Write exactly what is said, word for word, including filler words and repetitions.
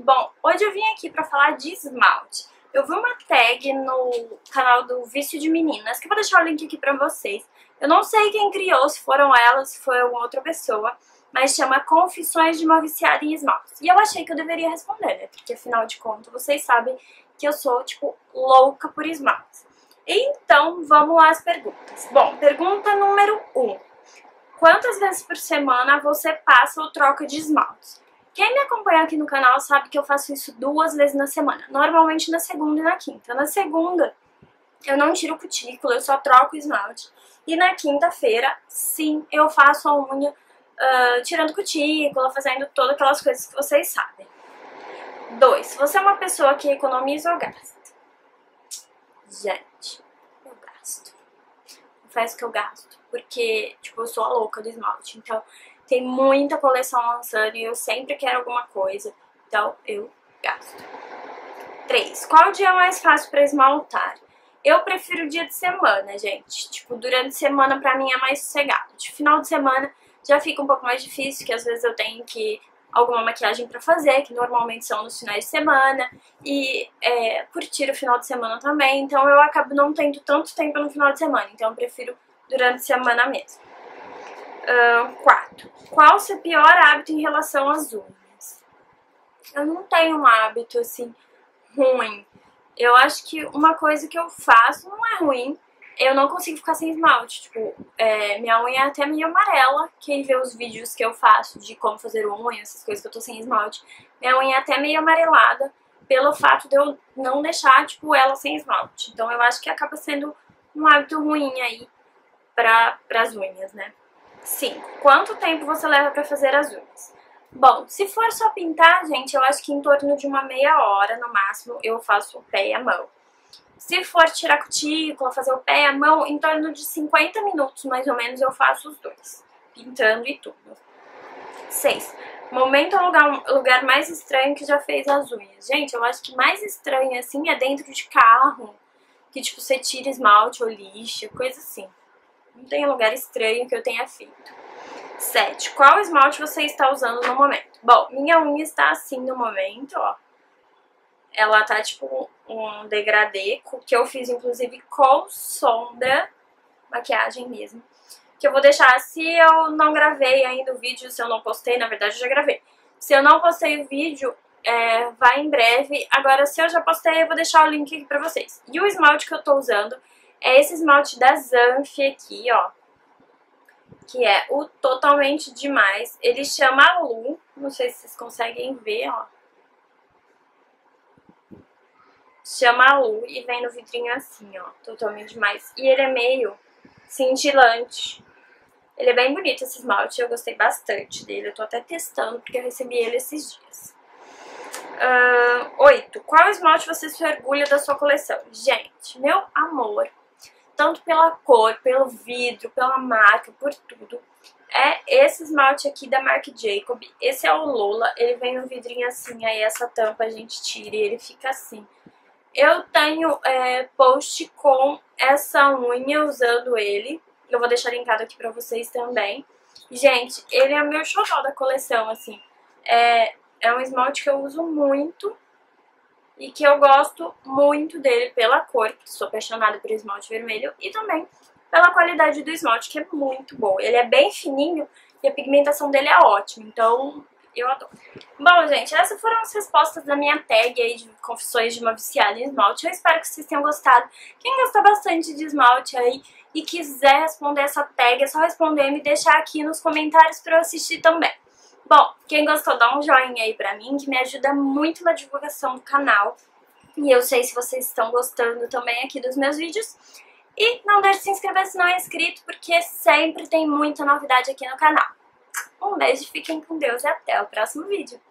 Bom, hoje eu vim aqui pra falar de esmalte. Eu vi uma tag no canal do Vício de Meninas, que eu vou deixar o link aqui pra vocês. Eu não sei quem criou, se foram elas, se foi alguma outra pessoa, mas chama Confissões de uma Viciada em Esmalte. E eu achei que eu deveria responder, né? Porque afinal de contas, vocês sabem que eu sou, tipo, louca por esmalte. Então, vamos lá às perguntas. Bom, pergunta número um. Quantas vezes por semana você passa ou troca de esmalte? Quem me acompanha aqui no canal sabe que eu faço isso duas vezes na semana. Normalmente na segunda e na quinta. Na segunda, eu não tiro cutícula, eu só troco o esmalte. E na quinta-feira, sim, eu faço a unha uh, tirando cutícula, fazendo todas aquelas coisas que vocês sabem. dois. Você é uma pessoa que economiza ou gasta? Gente, eu gasto. Confesso que eu gasto. Porque, tipo, eu sou a louca do esmalte. Então, tem muita coleção lançando e eu sempre quero alguma coisa. Então, eu gasto. três. Qual o dia mais fácil pra esmaltar? Eu prefiro o dia de semana, gente. Tipo, durante a semana pra mim é mais sossegado. De final de semana já fica um pouco mais difícil, que às vezes eu tenho que alguma maquiagem pra fazer, que normalmente são nos finais de semana, e é, curtir o final de semana também, então eu acabo não tendo tanto tempo no final de semana, então eu prefiro durante a semana mesmo. quatro. Uh, Qual o seu pior hábito em relação às unhas? Eu não tenho um hábito assim ruim. Eu acho que uma coisa que eu faço não é ruim. Eu não consigo ficar sem esmalte, tipo, é, minha unha é até meio amarela. Quem vê os vídeos que eu faço de como fazer unha, essas coisas que eu tô sem esmalte, minha unha é até meio amarelada pelo fato de eu não deixar, tipo, ela sem esmalte. Então eu acho que acaba sendo um hábito ruim aí pra, pras unhas, né? cinco. Quanto tempo você leva pra fazer as unhas? Bom, se for só pintar, gente, eu acho que em torno de uma meia hora, no máximo, eu faço o pé e a mão. Se for tirar cutícula, fazer o pé e a mão, em torno de cinquenta minutos, mais ou menos, eu faço os dois. Pintando e tudo. seis. Momento ou lugar, lugar mais estranho que já fez as unhas? Gente, eu acho que mais estranho, assim, é dentro de carro. Que, tipo, você tira esmalte ou lixa, coisa assim. Não tem lugar estranho que eu tenha feito. sete. Qual esmalte você está usando no momento? Bom, minha unha está assim no momento, ó. Ela tá tipo um degradê, que eu fiz inclusive com sombra, maquiagem mesmo. Que eu vou deixar, se eu não gravei ainda o vídeo, se eu não postei, na verdade eu já gravei. Se eu não postei o vídeo, é, vai em breve. Agora, se eu já postei, eu vou deixar o link aqui pra vocês. E o esmalte que eu tô usando é esse esmalte da Zanf aqui, ó. Que é o Totalmente Demais. Ele chama Lu, não sei se vocês conseguem ver, ó. Chama Lu e vem no vidrinho assim, ó, Totalmente Demais. E ele é meio cintilante. Ele é bem bonito esse esmalte, eu gostei bastante dele. Eu tô até testando porque eu recebi ele esses dias. Uh, oito. Qual esmalte você se orgulha da sua coleção? Gente, meu amor, tanto pela cor, pelo vidro, pela marca, por tudo, é esse esmalte aqui da Marc Jacob. Esse é o Lola, ele vem no vidrinho assim, aí essa tampa a gente tira e ele fica assim. Eu tenho é, post com essa unha usando ele. Eu vou deixar linkado aqui pra vocês também. Gente, ele é o meu xodó da coleção, assim. É, é um esmalte que eu uso muito e que eu gosto muito dele pela cor, porque sou apaixonada por esmalte vermelho, e também pela qualidade do esmalte, que é muito boa. Ele é bem fininho e a pigmentação dele é ótima, então eu adoro. Bom, gente, essas foram as respostas da minha tag aí de Confissões de uma Viciada em Esmalte. Eu espero que vocês tenham gostado. Quem gostou bastante de esmalte aí e quiser responder essa tag, é só responder e me deixar aqui nos comentários pra eu assistir também. Bom, quem gostou, dá um joinha aí pra mim, que me ajuda muito na divulgação do canal. E eu sei se vocês estão gostando também aqui dos meus vídeos. E não deixe de se inscrever se não é inscrito, porque sempre tem muita novidade aqui no canal. Um beijo, fiquem com Deus e até o próximo vídeo.